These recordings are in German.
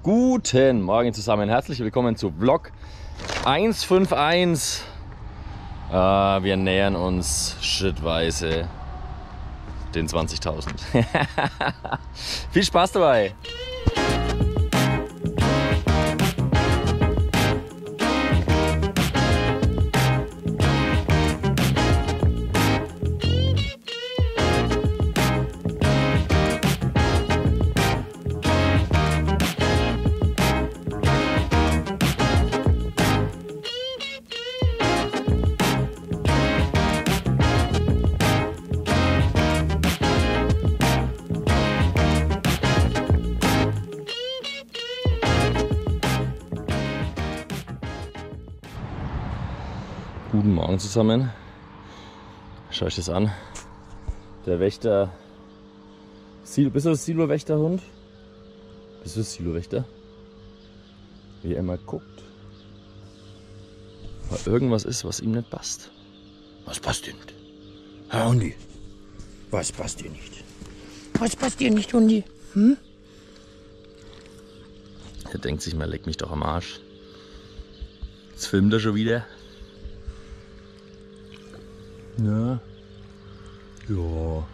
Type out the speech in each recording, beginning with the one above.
Guten Morgen zusammen, herzlich willkommen zu Vlog 151. Wir nähern uns schrittweise den 20.000. Viel Spaß dabei! Guten Morgen zusammen. Schau euch das an. Der Wächter. Bist du das Silo-Wächterhund? Bist du das Silo-Wächter? Wie er immer guckt. Weil irgendwas ist, was ihm nicht passt. Was passt dir nicht? Herr Hundi. Was passt dir nicht? Was passt dir nicht, Hundi? Hm? Er denkt sich mal, leck mich doch am Arsch. Jetzt filmt er schon wieder. Na? Ja.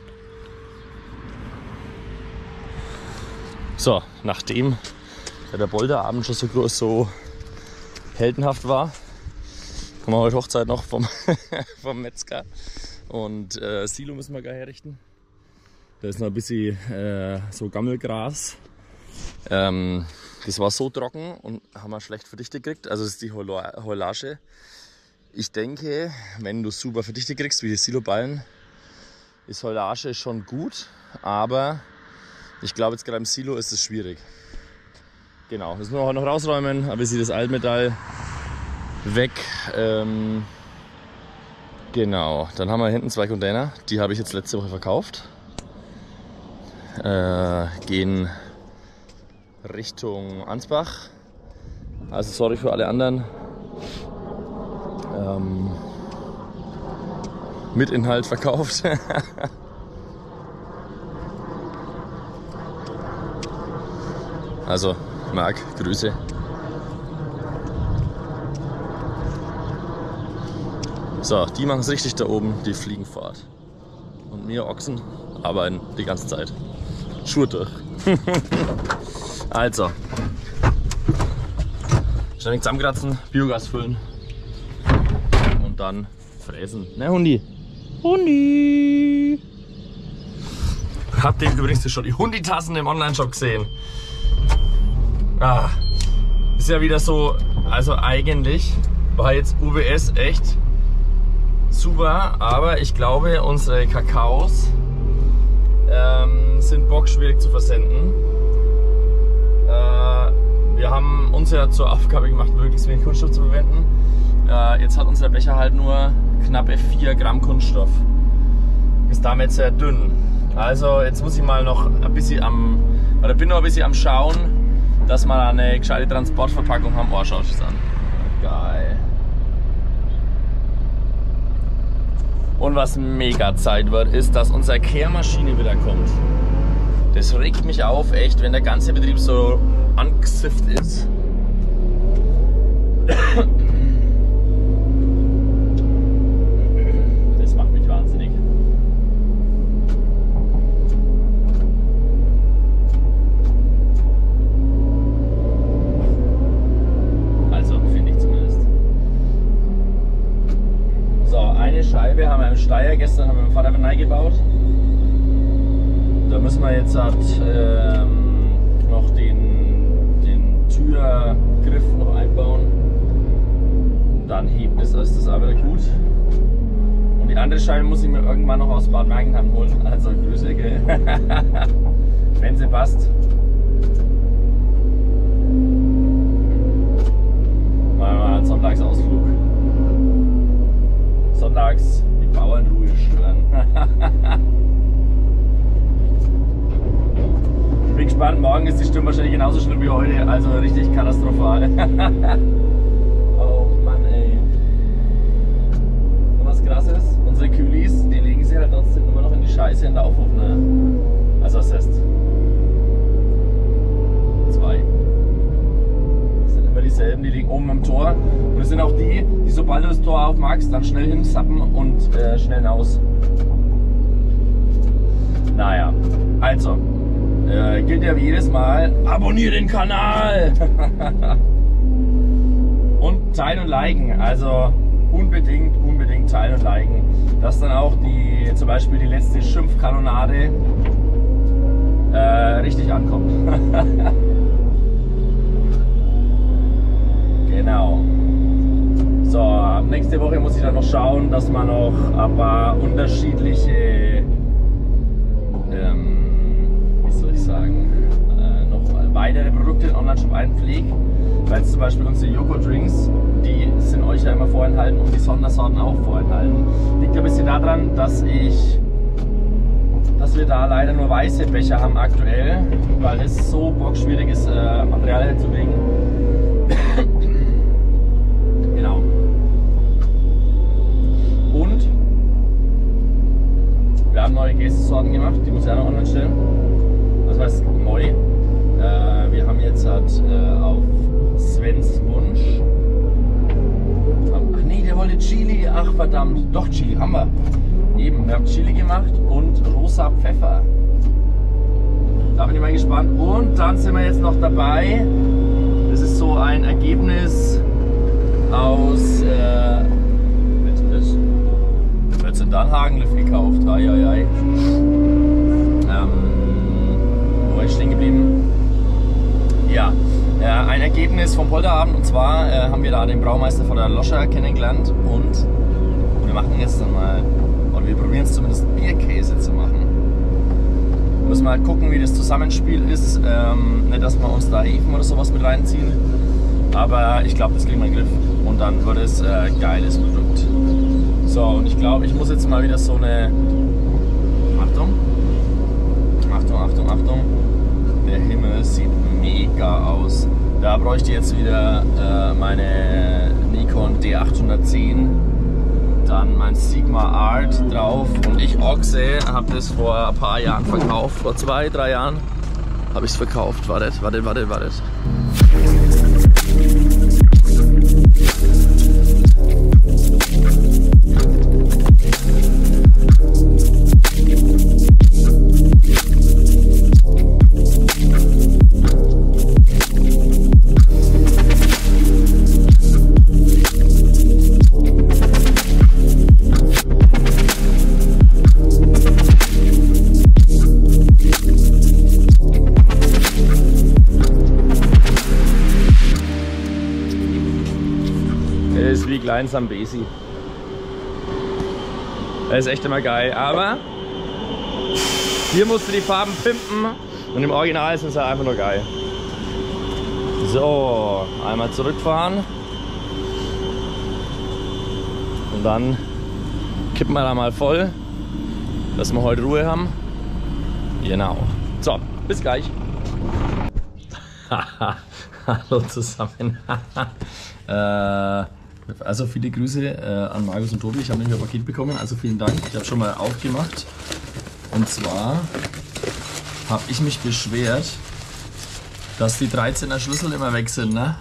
So, nachdem der Bolderabend schon so heldenhaft war, haben wir heute Hochzeit noch vom Metzger. Und Silo müssen wir gleich herrichten. Da ist noch ein bisschen so Gammelgras. Das war so trocken und haben wir schlecht verdichtet gekriegt. Also das ist die Heulage. Ich denke, wenn du super verdichtet kriegst, wie die Siloballen, ist Heulage schon gut, aber ich glaube jetzt gerade im Silo ist es schwierig. Genau, das müssen wir noch rausräumen, aber sie das Altmetall weg. Genau, dann haben wir hinten 2 Container, die habe ich jetzt letzte Woche verkauft. Gehen Richtung Ansbach, also sorry für alle anderen. Mit Inhalt verkauft. Also, Marc, Grüße. So, die machen es richtig da oben, die fliegen fort. Und wir Ochsen arbeiten die ganze Zeit. Schuhe durch. Also, ständig zusammenkratzen, Biogas füllen. Und dann fräsen. Ne, Hundi? Hundi! Habt ihr übrigens schon die Hundi-Tassen im Online-Shop gesehen? Ist ja wieder so, also eigentlich war jetzt UBS echt super, aber ich glaube unsere Kakaos sind bockschwierig zu versenden. Wir haben uns ja zur Aufgabe gemacht, möglichst wenig Kunststoff zu verwenden. Jetzt hat unser Becher halt nur knappe 4 Gramm Kunststoff. Ist damit sehr dünn. Also jetzt muss ich mal noch ein bisschen bin noch ein bisschen am Schauen, dass wir eine gescheite Transportverpackung haben. Oh, schau es an. Geil. Und was mega Zeit wird, ist, dass unsere Kehrmaschine wieder kommt. Das regt mich auf, echt, wenn der ganze Betrieb so angesifft ist. Das macht mich wahnsinnig. Also, finde ich zumindest. So, eine Scheibe haben wir im Steyr, gestern haben wir mit dem Vater neu gebaut. Da müssen wir jetzt noch den Türgriff noch einbauen. Und dann hebt es, ist das auch wieder gut. Und die andere Scheibe muss ich mir irgendwann noch aus Bad Mergentheim holen. Also Grüße, gell? Wenn sie passt. Machen wir einen Sonntagsausflug. Sonntags die Bauernruhe stören. Ich bin gespannt, morgen ist die Stimme wahrscheinlich genauso schlimm wie heute, also richtig katastrophal. Oh Mann, ey. Und was krass ist, unsere Kühlis, die legen sie halt trotzdem immer noch in die Scheiße in der Aufhof, ne? Also was heißt? 2. Ding oben im Tor. Und es sind auch die, sobald du das Tor aufmachst, dann schnell hinsappen und schnell hinaus. Naja, also, gilt ja wie jedes Mal, abonniere den Kanal! Und teilen und liken, also unbedingt teilen und liken, dass dann auch zum Beispiel die letzte Schimpfkanonade richtig ankommt. Genau. So, nächste Woche muss ich dann noch schauen, dass man noch ein paar unterschiedliche, wie soll ich sagen, noch weitere Produkte in den Online-Shop einpflegt. Weil zum Beispiel unsere Joghurt-Drinks, die sind euch ja immer vorenthalten und die Sondersorten auch vorenthalten. Liegt ein bisschen daran, dass wir da leider nur weiße Becher haben aktuell, weil es so bockschwierig ist, Material herzulegen. Genau. Und wir haben neue Käsesorten gemacht, die muss ich auch noch online stellen. Das heißt neu. Wir haben jetzt auf Svens Wunsch. Ach nee, der wollte Chili. Ach verdammt, doch Chili haben wir. Eben, wir haben Chili gemacht und rosa Pfeffer. Da bin ich mal gespannt. Und dann sind wir jetzt noch dabei. Das ist so ein Ergebnis aus 14 Dannhagenlift gekauft. Wo war ich stehen geblieben? Ja, ein Ergebnis vom Polterabend, und zwar haben wir da den Braumeister von der Loscher kennengelernt und wir machen jetzt dann mal, oder wir probieren es zumindest Bierkäse zu machen. Wir müssen mal gucken, wie das Zusammenspiel ist, nicht, dass wir uns da Hefen oder sowas mit reinziehen, aber ich glaube, das kriegen wir in den Griff und dann wird es geiles Produkt. So, und ich glaube, ich muss jetzt mal wieder so eine, Achtung, der Himmel sieht mega aus. Da bräuchte ich jetzt wieder meine Nikon D810, dann mein Sigma Art drauf und ich Ochse habe das vor ein paar Jahren verkauft, vor 2-3 Jahren habe ich es verkauft. Wartet. Das ist wie klein Sambesi. Das ist echt immer geil, aber hier musst du die Farben pimpen und im Original sind sie einfach nur geil. So, einmal zurückfahren und dann kippen wir da mal voll, dass wir heute Ruhe haben. Genau. So, bis gleich. Hallo zusammen. Also viele Grüße an Markus und Tobi. Ich habe nämlich ein Paket bekommen, also vielen Dank. Ich habe schon mal aufgemacht. Und zwar habe ich mich beschwert, dass die 13er Schlüssel immer weg sind, ne?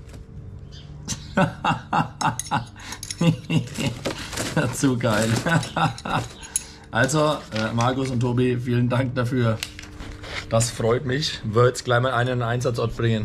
Zu geil. Also Markus und Tobi, vielen Dank dafür. Das freut mich. Wird jetzt gleich mal einen Einsatzort bringen.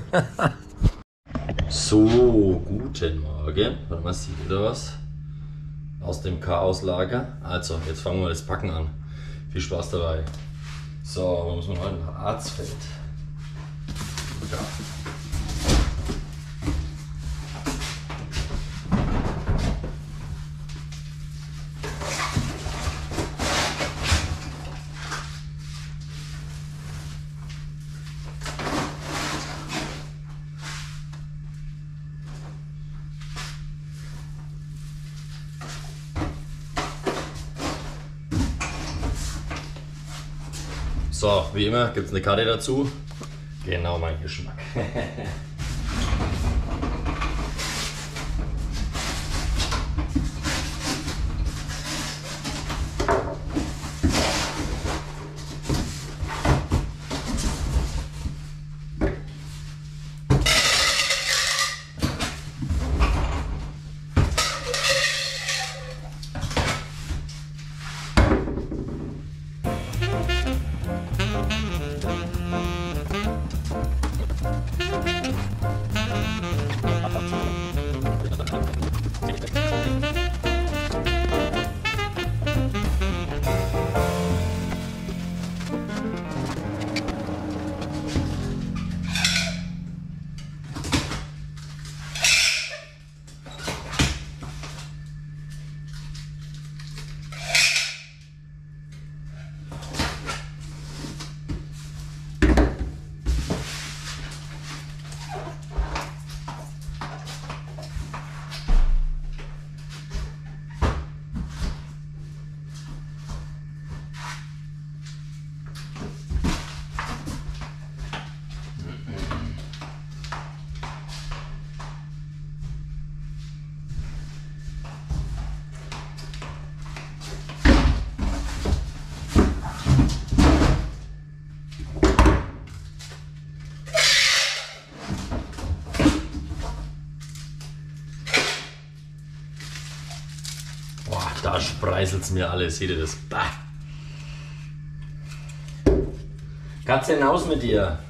So, guten Morgen. Warte mal, sieht ihr was? Aus dem Chaoslager. Also, jetzt fangen wir das Packen an. Viel Spaß dabei. So, wo muss man heute nach Arzfeld? Ja. So, wie immer gibt es eine Karte dazu. Genau mein Geschmack. Da spreiselt's mir alles, seht ihr das? Bah. Katze, hinaus mit dir!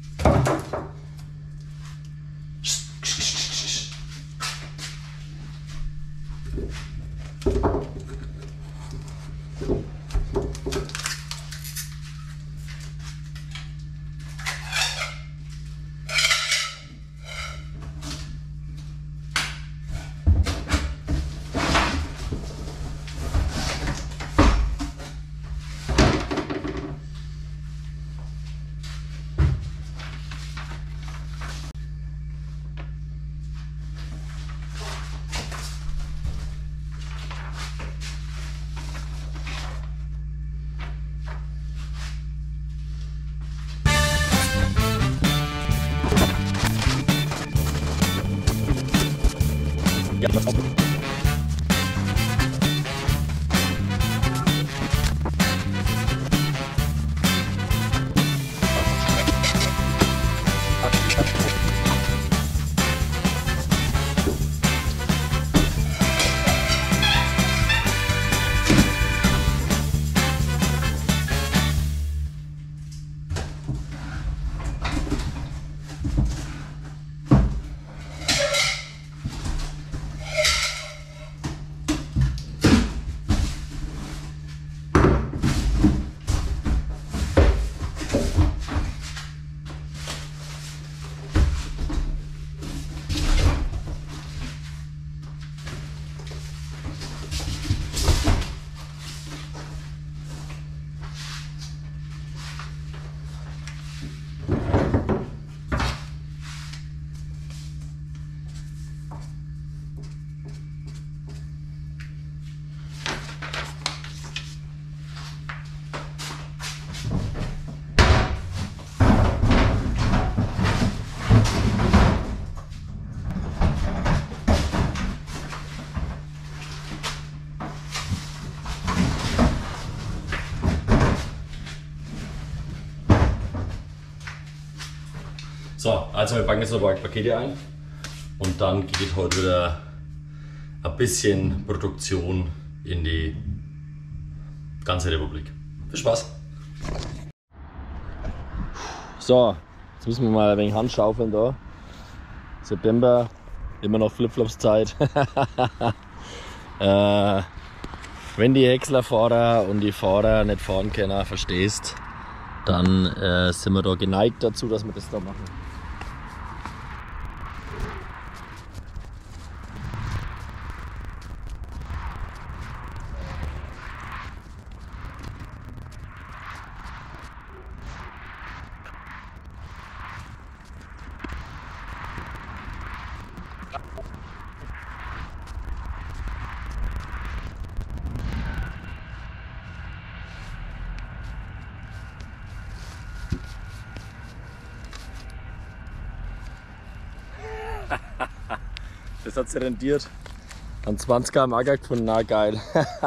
Ja, das auch. So, also wir packen jetzt noch ein paar Pakete ein und dann geht heute wieder ein bisschen Produktion in die ganze Republik. Viel Spaß! So, jetzt müssen wir mal ein wenig Handschaufeln da. September, immer noch Flipflops-Zeit. Wenn die Häckslerfahrer und die Fahrer nicht fahren können, verstehst, dann sind wir da geneigt dazu, dass wir das da machen. Das hat sich rentiert. An 20er am Acker gefunden, na geil.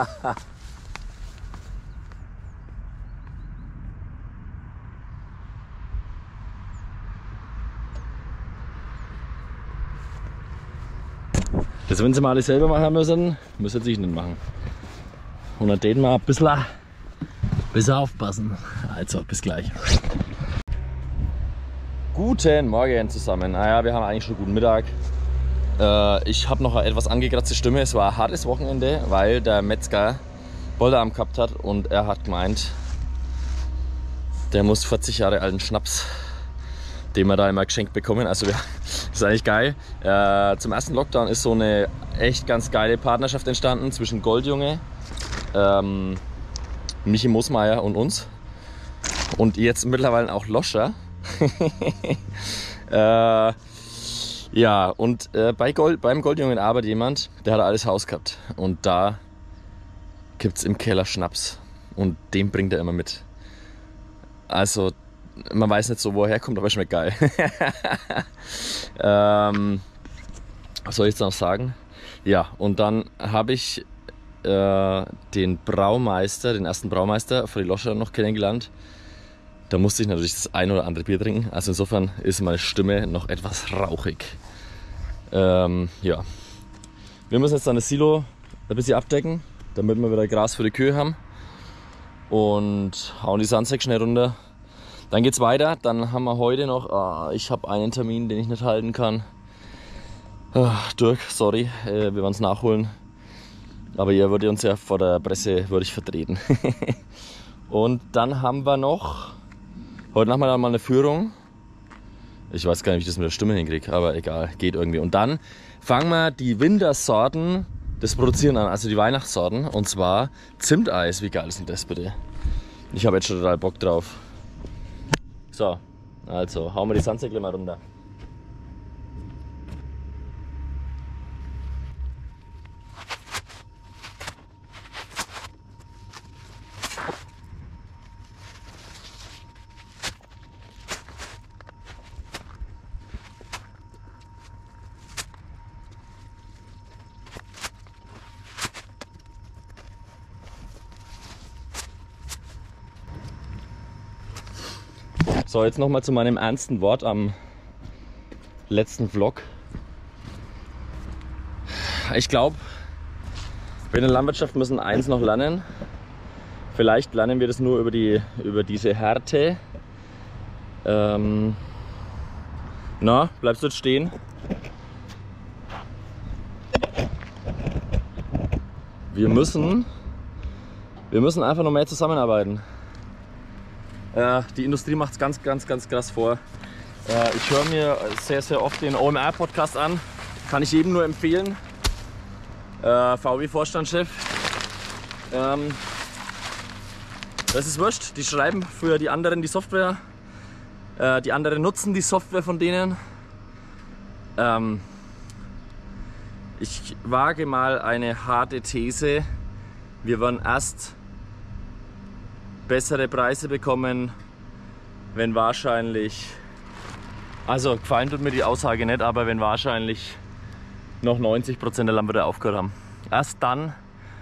Das, wenn sie mal alles selber machen müssen sie nicht machen. Und dann täten wir ein bisschen aufpassen. Also, bis gleich. Guten Morgen zusammen. Naja, wir haben eigentlich schon guten Mittag. Ich habe noch eine etwas angekratzte Stimme. Es war ein hartes Wochenende, weil der Metzger Bolderarm gehabt hat und er hat gemeint, der muss 40 Jahre alten Schnaps, den wir da immer geschenkt bekommen. Also das ist eigentlich geil. Zum ersten Lockdown ist so eine echt ganz geile Partnerschaft entstanden zwischen Goldjunge, Michi Mosmeier und uns. Und jetzt mittlerweile auch Loscher. Ja, und beim Goldjungen arbeitet jemand, der hat alles Haus gehabt. Und da gibt es im Keller Schnaps. Und den bringt er immer mit. Also, man weiß nicht so, wo er herkommt, aber er schmeckt geil. Was soll ich jetzt noch sagen? Ja, und dann habe ich den Braumeister, den ersten Braumeister von die Loscher noch kennengelernt. Da musste ich natürlich das ein oder andere Bier trinken. Also insofern ist meine Stimme noch etwas rauchig. Ja. Wir müssen jetzt dann das Silo ein bisschen abdecken damit wir wieder Gras für die Kühe haben. Und hauen die Sandsäcke schnell runter. Dann geht's weiter. Dann haben wir heute noch, ich habe einen Termin, den ich nicht halten kann. Dirk, sorry, wir werden es nachholen. Aber ihr würdet uns ja vor der Presse vertreten. Und dann haben wir noch heute Nachmittag mal eine Führung. Ich weiß gar nicht, wie ich das mit der Stimme hinkriege, aber egal, geht irgendwie. Und dann fangen wir die Wintersorten des Produzieren an, also die Weihnachtssorten. Und zwar Zimteis. Wie geil ist denn das bitte? Ich habe jetzt schon total Bock drauf. So, also hauen wir die Sandsäcke mal runter. So, jetzt nochmal zu meinem ernsten Wort am letzten Vlog. Ich glaube, wir in der Landwirtschaft müssen eins noch lernen. Vielleicht lernen wir das nur über diese Härte. Na, bleibst du jetzt stehen? Wir müssen einfach noch mehr zusammenarbeiten. Die Industrie macht es ganz krass vor. Ich höre mir sehr oft den OMR-Podcast an. Kann ich jedem nur empfehlen. VW-Vorstandschef. Das ist wurscht. Die schreiben für die anderen die Software. Die anderen nutzen die Software von denen. Ich wage mal eine harte These. Wir werden erst bessere Preise bekommen, wenn wahrscheinlich, also gefallen tut mir die Aussage nicht, aber wenn wahrscheinlich noch 90% der Landwirte aufgehört haben. Erst dann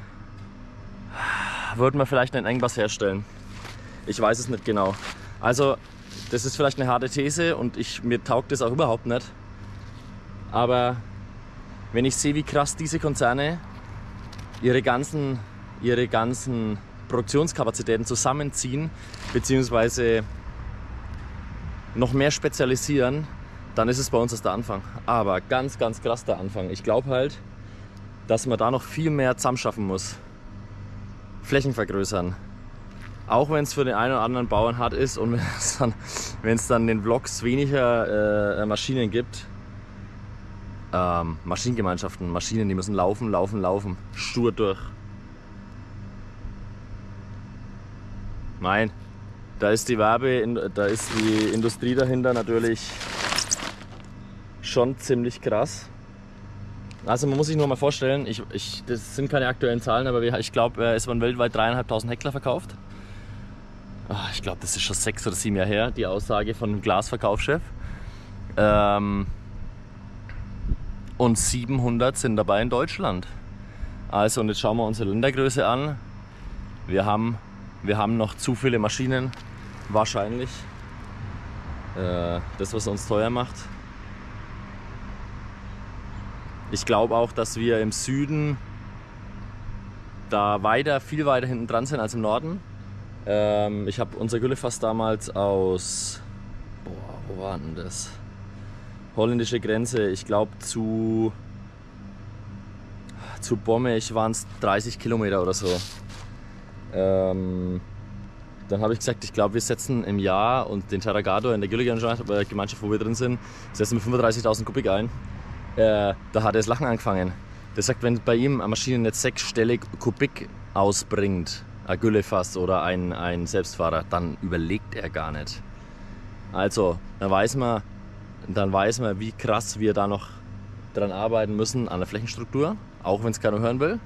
würden wir vielleicht einen Engpass herstellen. Ich weiß es nicht genau. Also das ist vielleicht eine harte These und mir taugt das auch überhaupt nicht. Aber wenn ich sehe, wie krass diese Konzerne ihre ganzen Produktionskapazitäten zusammenziehen bzw. noch mehr spezialisieren, dann ist es bei uns erst der Anfang. Aber ganz krass der Anfang. Ich glaube halt, dass man da noch viel mehr zusammenschaffen muss. Flächen vergrößern. Auch wenn es für den einen oder anderen Bauern hart ist und wenn es dann in den Vlogs weniger Maschinen gibt. Maschinengemeinschaften, Maschinen, die müssen laufen, stur durch. Nein, da ist die Industrie dahinter natürlich schon ziemlich krass. Also man muss sich nur mal vorstellen, das sind keine aktuellen Zahlen, aber ich glaube, es wurden weltweit 3.500 Hektar verkauft. Ich glaube, das ist schon 6 oder 7 Jahre her, die Aussage von dem Glasverkaufschef. Und 700 sind dabei in Deutschland. Also, und jetzt schauen wir unsere Ländergröße an. Wir haben noch zu viele Maschinen, wahrscheinlich. Das, was uns teuer macht. Ich glaube auch, dass wir im Süden da viel weiter hinten dran sind als im Norden. Ich habe unser Güllefass damals aus, wo war denn das? Holländische Grenze, ich glaube zu Bommech waren es 30 Kilometer oder so. Dann habe ich gesagt, ich glaube, wir setzen im Jahr und den Terragator in der Güllegemeinschaft, wo wir drin sind, setzen wir 35.000 Kubik ein. Da hat er das Lachen angefangen. Der sagt, wenn bei ihm eine Maschine nicht 6-stellig Kubik ausbringt, ein Güllefass oder ein Selbstfahrer, dann überlegt er gar nicht. Also, dann weiß man, wie krass wir da noch dran arbeiten müssen an der Flächenstruktur, auch wenn es keiner hören will.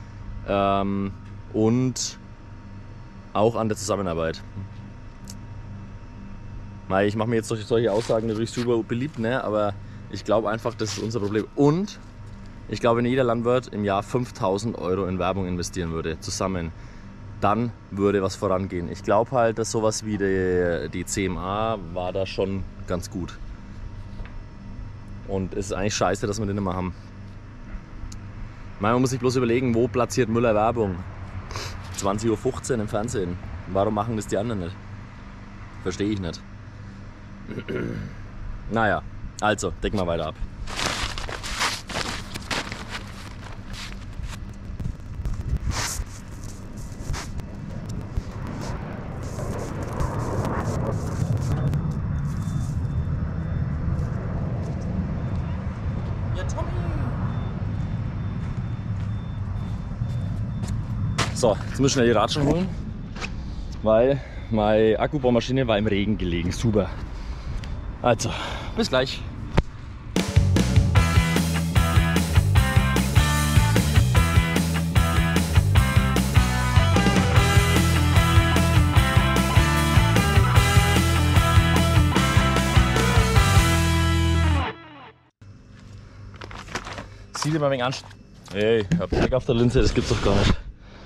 Und auch an der Zusammenarbeit. Ich mache mir jetzt solche Aussagen natürlich super beliebt, ne? Aber ich glaube einfach, das ist unser Problem. Und ich glaube, wenn jeder Landwirt im Jahr 5.000 Euro in Werbung investieren würde, zusammen, dann würde was vorangehen. Ich glaube halt, dass sowas wie die CMA war da schon ganz gut. Und es ist eigentlich scheiße, dass wir den nicht mehr haben. Man muss sich bloß überlegen, wo platziert Müller Werbung? 20:15 Uhr im Fernsehen. Warum machen das die anderen nicht? Verstehe ich nicht. Naja, also, decken wir weiter ab. So, jetzt müssen wir schnell die Ratschen holen, weil meine Akkubohrmaschine war im Regen gelegen. Super. Also, bis gleich. Sieht immer ein wenig anstrengend. Ey, ich hab Dreck auf der Linse, das gibt's doch gar nicht.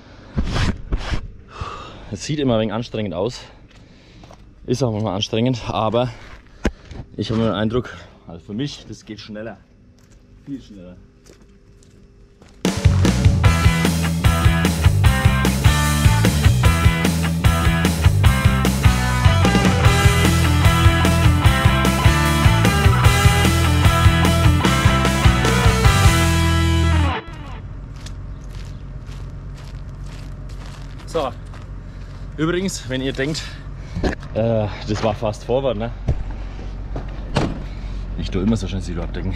Es sieht immer ein wenig anstrengend aus. Ist auch manchmal anstrengend, aber ich habe den Eindruck, also für mich, das geht schneller. Viel schneller. So, übrigens, wenn ihr denkt, das war fast forward, ne? Ich tue immer so schön Silo abdecken.